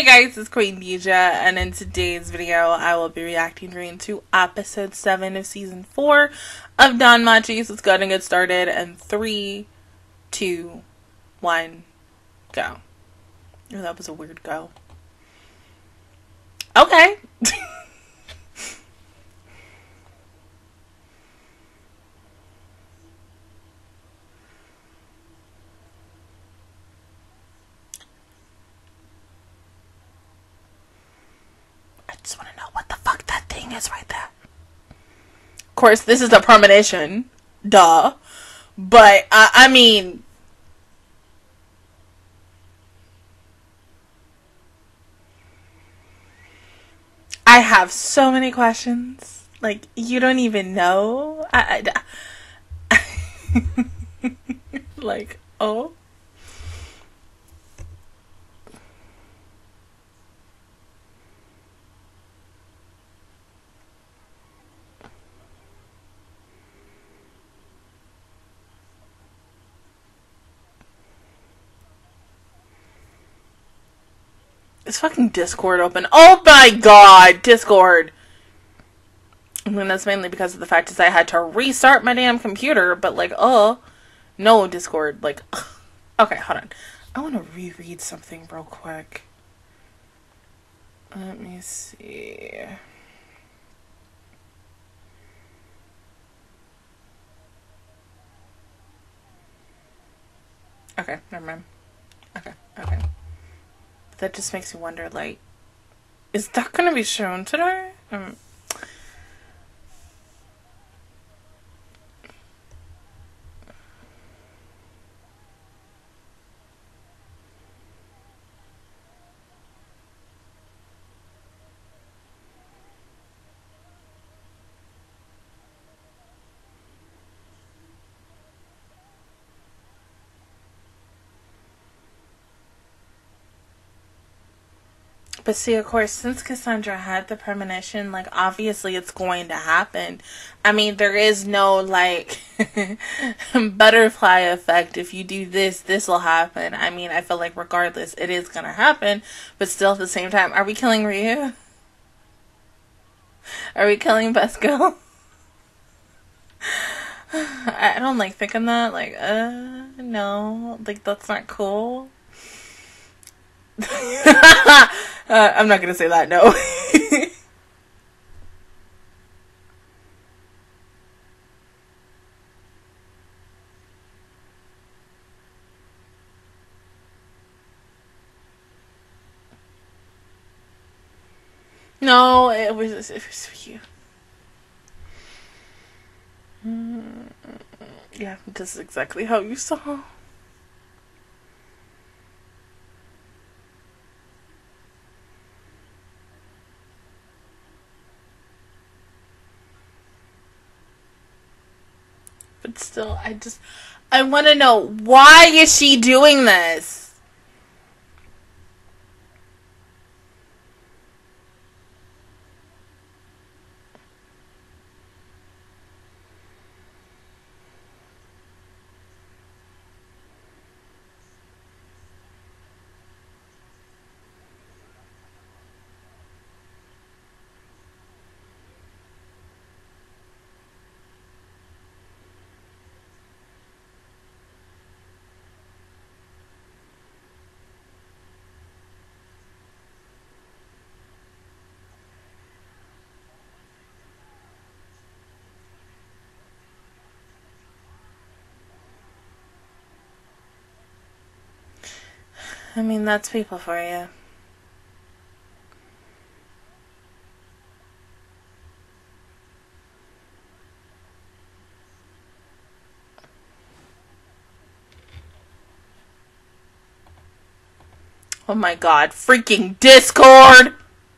guys, it's Queendija, and in today's video, I will be reacting to episode 7 of season 4 of Danmachi. So let's go ahead and get started. And 3, 2, 1, go. Oh, that was a weird go. Okay. I just want to know what the fuck that thing is right there. Of course, this is a premonition. Duh. But, I mean... I have so many questions. Like, you don't even know. Like, oh. Is fucking Discord open? Oh my god, Discord! I mean, that's mainly because of the fact is I had to restart my damn computer, but like, no Discord, like, ugh. Okay, hold on. I want to reread something real quick. Let me see. Okay, never mind. Okay. That just makes me wonder, like, is that gonna be shown today? But see, of course, since Cassandra had the premonition, like, obviously it's going to happen. I mean, there is no, like, butterfly effect. If you do this, this will happen. I mean, I feel like regardless, it is going to happen. But still, at the same time, are we killing Ryu? Are we killing Vesco? I don't like thinking that. Like, no. Like, that's not cool. I'm not gonna say that, no. No, it was you. Yeah, this is exactly how you saw. But still, I want to know, why is she doing this? I mean, that's people for you. Oh my god, freaking Discord!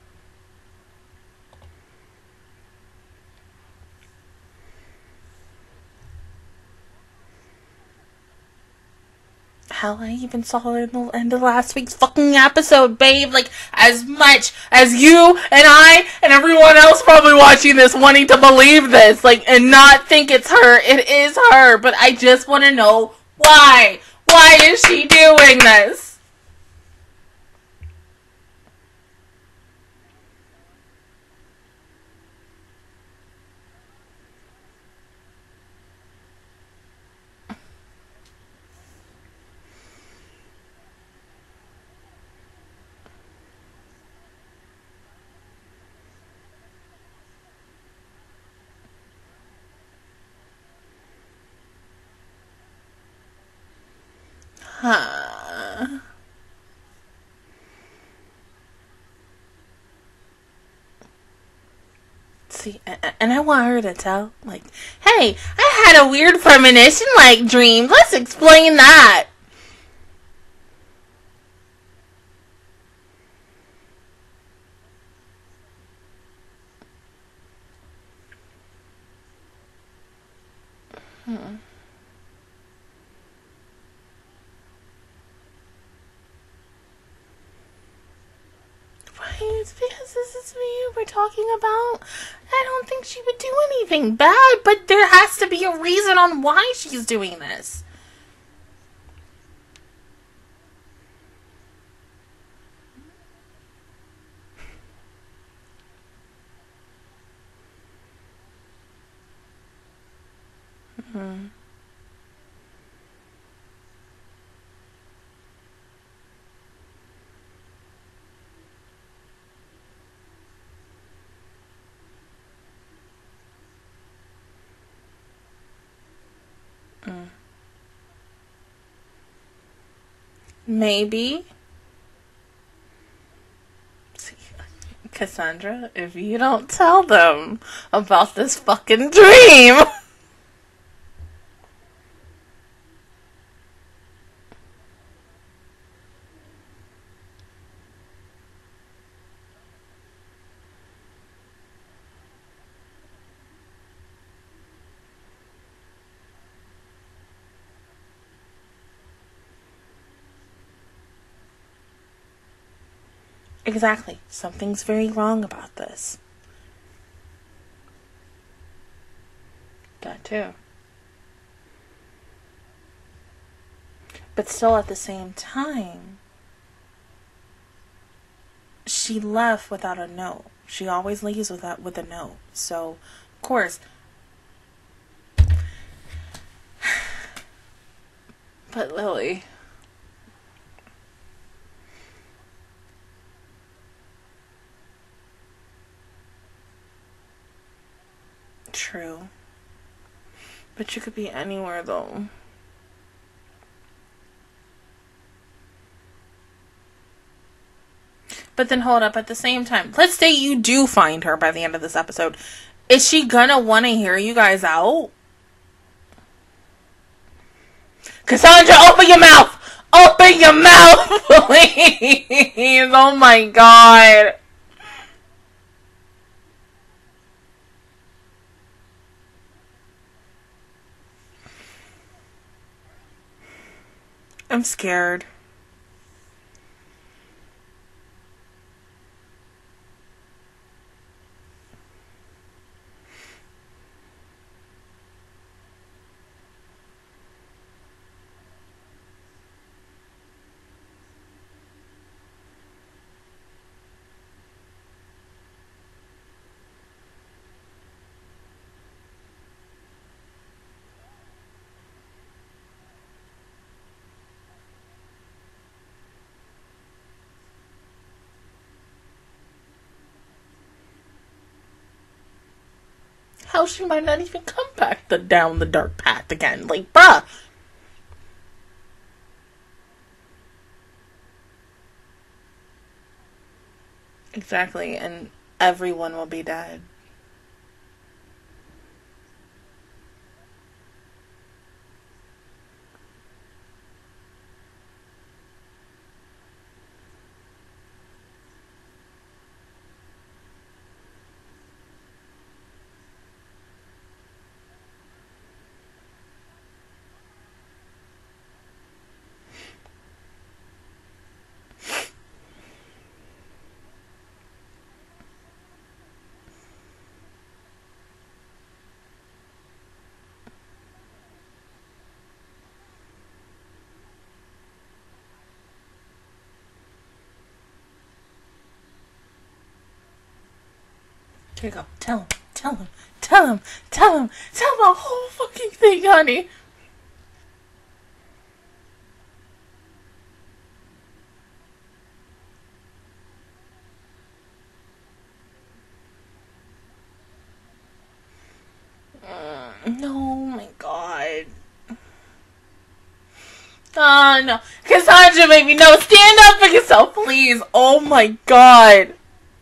Hell, I even saw it in the end of last week's fucking episode, babe. Like, as much as you and I and everyone else probably watching this wanting to believe this, like, and not think it's her, it is her. But I just want to know why. Why is she doing this? Huh. See, and I want her to tell, like, hey, I had a weird premonition, like, dream. Let's explain that. Right, because this is me we're talking about. I don't think she would do anything bad, but there has to be a reason on why she's doing this. Mm-hmm. Maybe. Cassandra, if you don't tell them about this fucking dream. Exactly. Something's very wrong about this. That too. But still at the same time, she left without a note. She always leaves with a note. So, of course. But Lily... True. But you could be anywhere, though. But then hold up, at the same time, let's say you do find her by the end of this episode. Is she gonna want to hear you guys out? Cassandra, open your mouth! Open your mouth, please! Oh my god. I'm scared. How she might not even come back down the dark path again. Like, bruh. Exactly, and everyone will be dead. Here you go. Tell him the whole fucking thing, honey. No, my god. Oh, no. Cassandra, baby, no. Stand up for yourself, please. Oh, my God.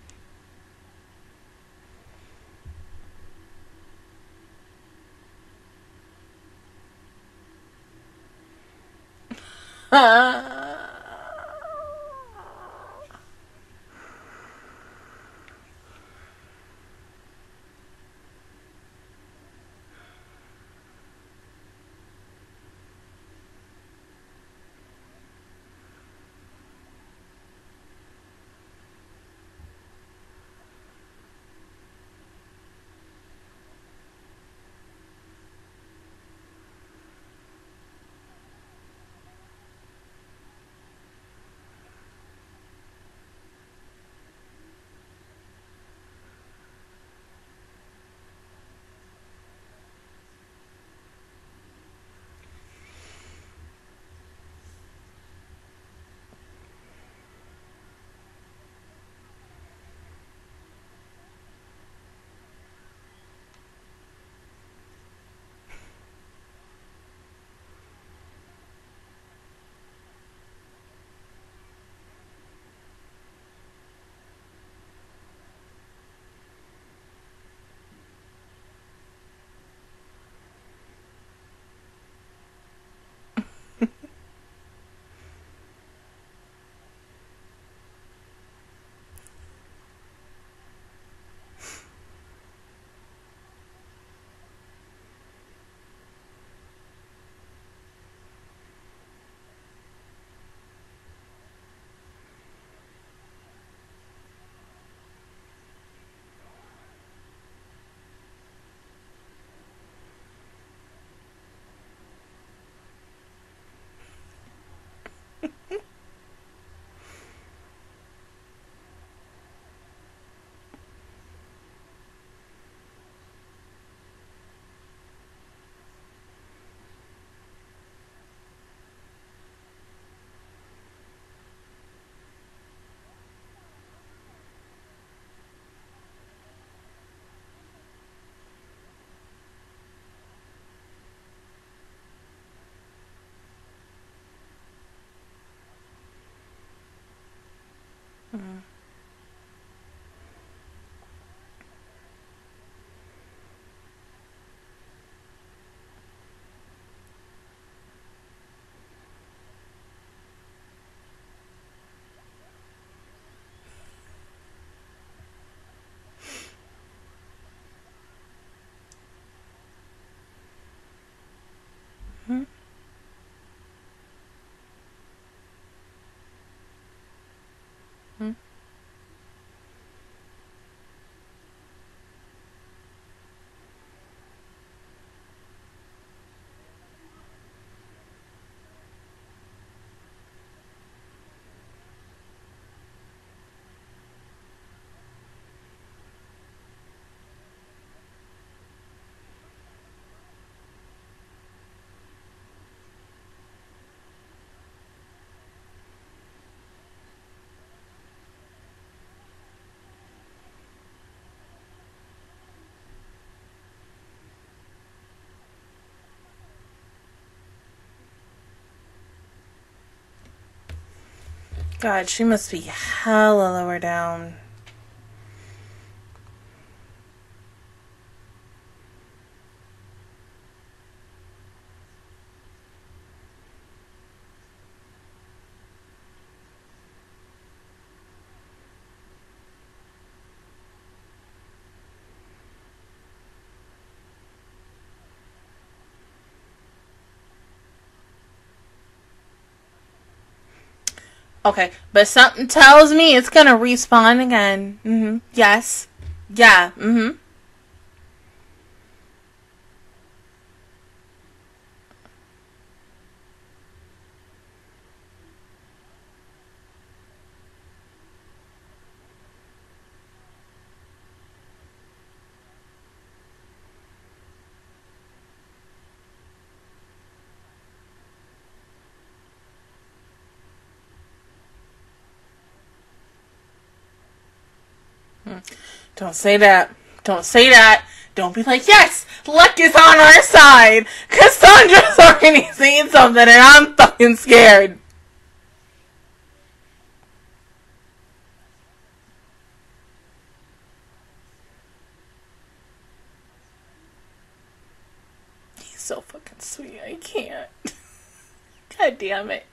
God, she must be hella lower down. Okay, but something tells me it's gonna respawn again. Yes. Yeah. Don't say that. Don't say that. Don't be like, yes, luck is on our side. Cassandra's already saying something and I'm fucking scared. He's so fucking sweet. I can't. God damn it.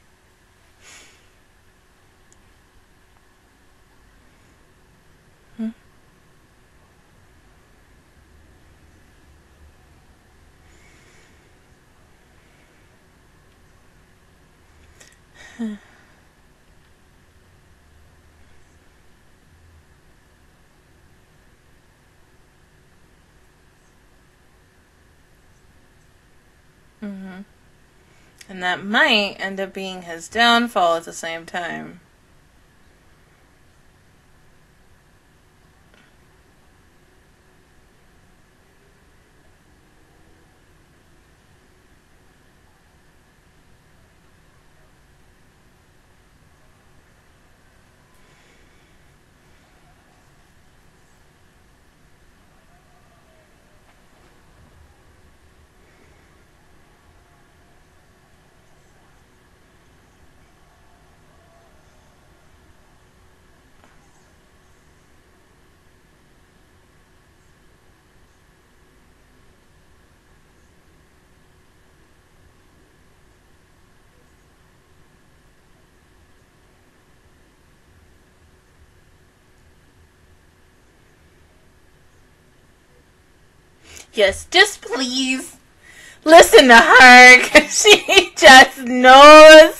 And that might end up being his downfall at the same time. Yes, just please listen to her, because she just knows.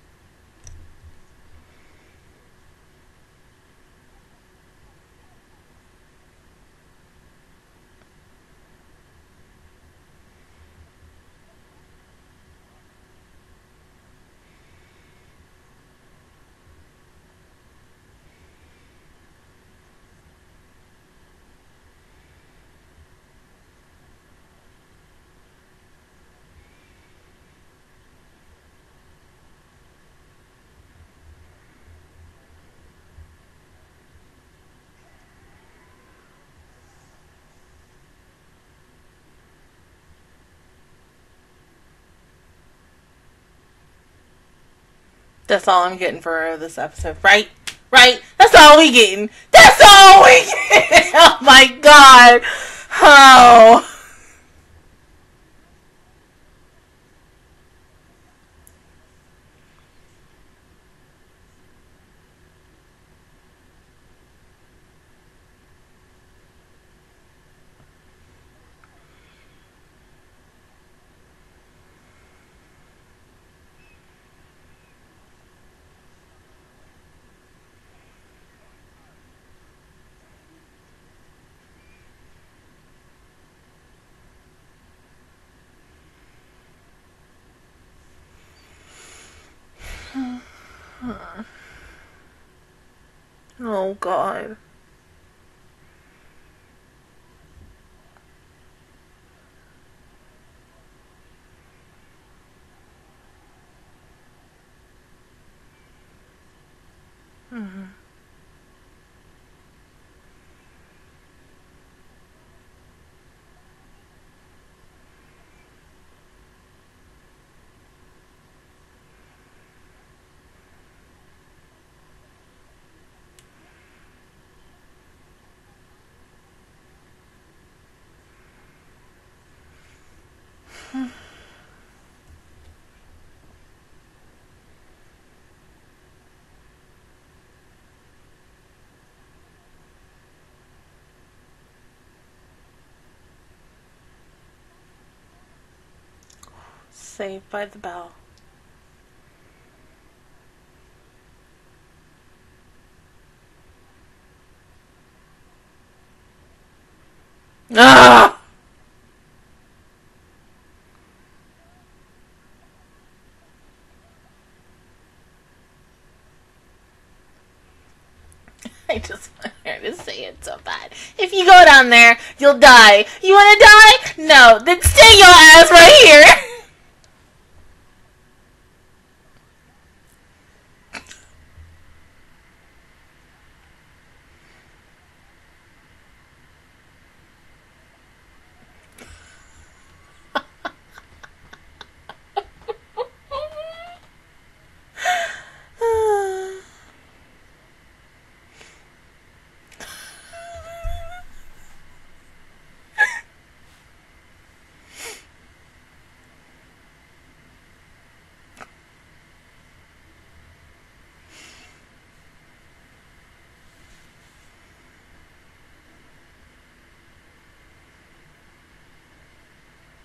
That's all I'm getting for this episode. Right? Right? That's all we getting. That's all we getting. Oh my god. Oh. Oh god. Saved by the Bell. Ah! I just want her to say it so bad. If you go down there, you'll die. You wanna die? No, then stay your ass right here.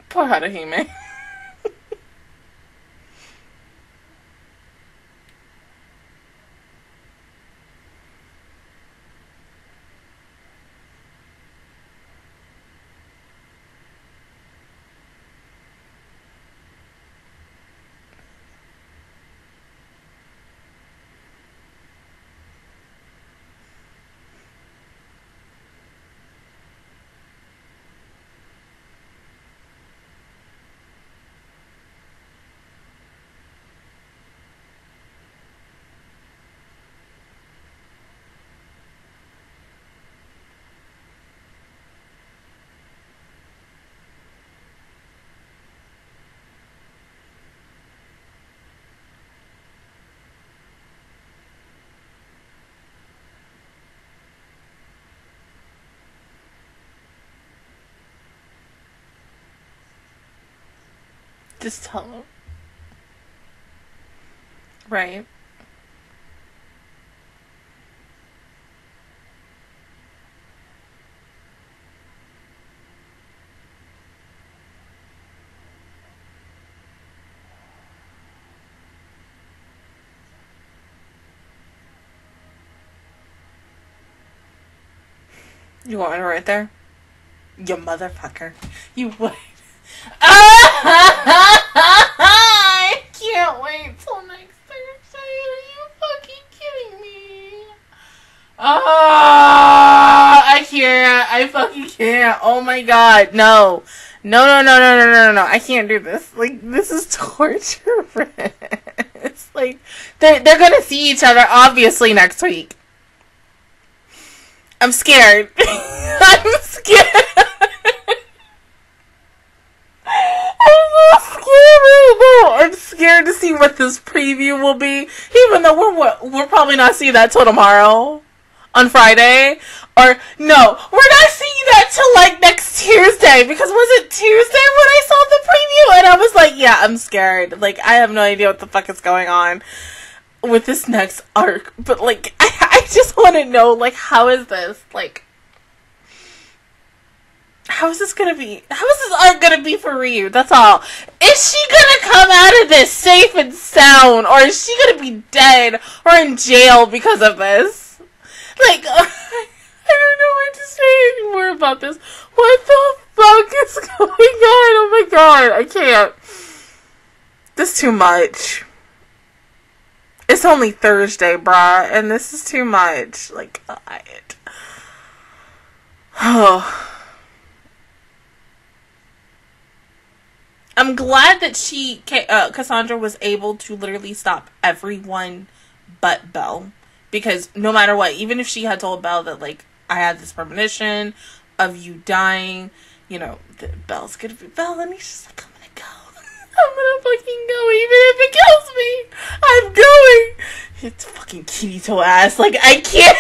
Poor Haruhime. Just tell him. Right. You want it right there? You motherfucker. You would. I can't wait till next Thursday. Are you fucking kidding me? I can't. I fucking can't. Oh my god. No. No. I can't do this. Like, this is torture. It's like, they're gonna see each other obviously next week. I'm scared. I'm scared. I'm scared to see what this preview will be, even though we're probably not seeing that till tomorrow, on Friday, or no, we're not seeing that till like next Tuesday, because was it Tuesday when I saw the preview, and I was like, yeah, I'm scared, like, I have no idea what the fuck is going on with this next arc, but like, I just want to know, like, how is this, like, how is this gonna be? How is this arc gonna be for Ryu? That's all. Is she gonna come out of this safe and sound? Or is she gonna be dead or in jail because of this? Like, I don't know what to say anymore about this. What the fuck is going on? Oh my god, I can't. This is too much. It's only Thursday, brah, and this is too much. Like, oh. I'm glad that Cassandra was able to literally stop everyone but Belle. Because no matter what, even if she had told Belle that, like, I had this premonition of you dying, you know, Belle's gonna be Belle, and he's just like, I'm gonna go. I'm gonna fucking go, even if it kills me. I'm going. It's fucking Kirito ass. Like, I can't.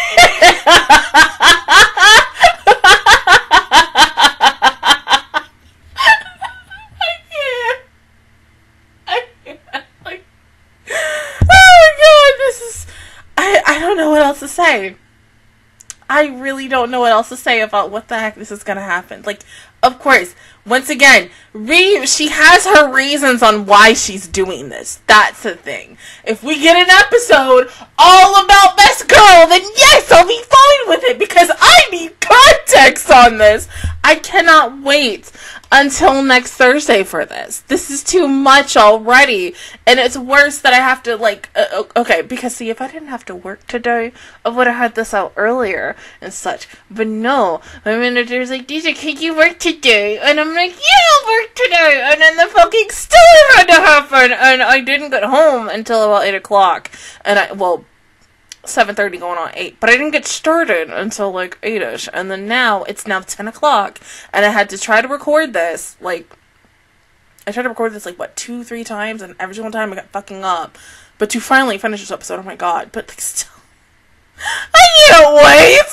I don't know what else to say. I really don't know what else to say about what the heck this is gonna happen. Like, of course, once again, Ryu, she has her reasons on why she's doing this. That's the thing. If we get an episode all about Best Girl, then yes, I'll be fine with it, because I need context on this. I cannot wait until next Thursday for this. This is too much already. And it's worse that I have to, like, okay, because see, if I didn't have to work today, I would have had this out earlier and such. But no, my manager's like, DJ, can you work today? And I'm like, yeah, I'll work today. And then the fucking storm had to happen. And I didn't get home until about 8 o'clock. And 7:30 going on 8, but I didn't get started until like 8ish, and then it's now 10 o'clock, and I had to try to record this, like, I tried to record this, like, what, 2-3 times, and every single time I got fucking up, but to finally finish this episode, oh my god, but, like, still, I can't wait!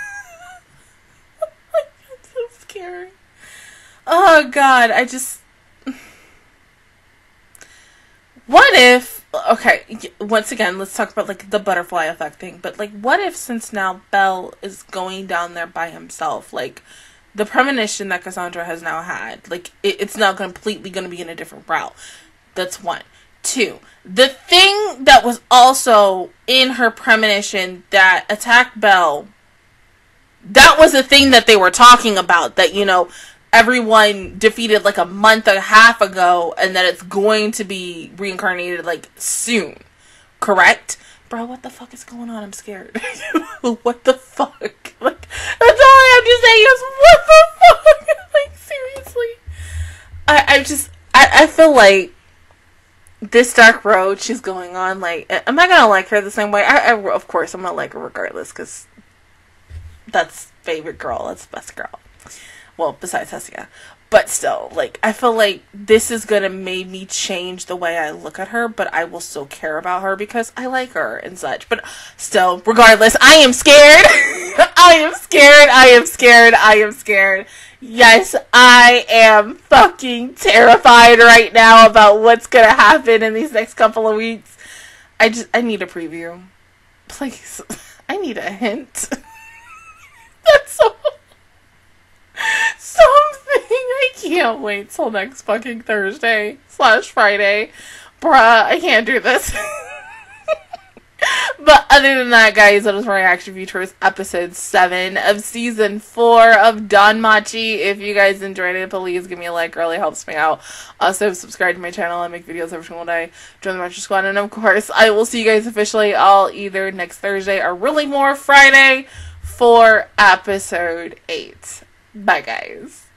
It's so scary. Oh god, what if, okay, once again, let's talk about, like, the butterfly effect thing, but, like, what if, since now Belle is going down there by himself, like, the premonition that Cassandra has now had, like, it's now completely going to be in a different route. That's one. Two, the thing that was also in her premonition that attacked Belle, that was the thing that they were talking about, that, you know, everyone defeated like a month and a half ago, and that it's going to be reincarnated like soon. Correct? Bro, what the fuck is going on? I'm scared. What the fuck? Like, that's all I have to say is, what the fuck? Like, seriously. I feel like this dark road she's going on, like, am I gonna like her the same way? Of course, I'm gonna like her regardless, because that's favorite girl. That's best girl. Well, besides Hessia. But still, like, I feel like this is gonna make me change the way I look at her, but I will still care about her because I like her and such. But still, regardless, I am scared. I am scared. I am scared. I am scared. Yes, I am fucking terrified right now about what's gonna happen in these next couple of weeks. I need a preview. Please. I need a hint. That's so... something. I can't wait till next fucking Thursday/Friday. Bruh, I can't do this. But other than that, guys, that was my reaction view towards episode 7 of season 4 of Danmachi. If you guys enjoyed it, please give me a like. It really helps me out. Also, subscribe to my channel. I make videos every single day. Join the Retro Squad. And of course, I will see you guys officially all either next Thursday or really more Friday for episode 8. Bye, guys.